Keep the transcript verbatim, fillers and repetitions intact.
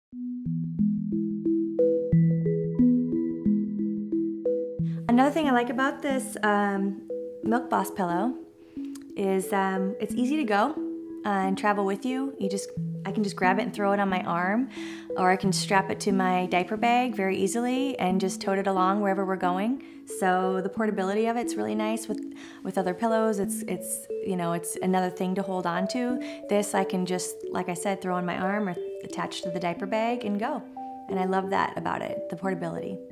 Another thing I like about this um, Milk Boss pillow is um, it's easy to go uh, and travel with you. You just, I can just grab it and throw it on my arm, or I can strap it to my diaper bag very easily and just tote it along wherever we're going. So the portability of it's really nice with with other pillows. It's it's you know it's another thing to hold on to. This I can just, like I said, throw on my arm or attach to the diaper bag and go. And I love that about it, the portability.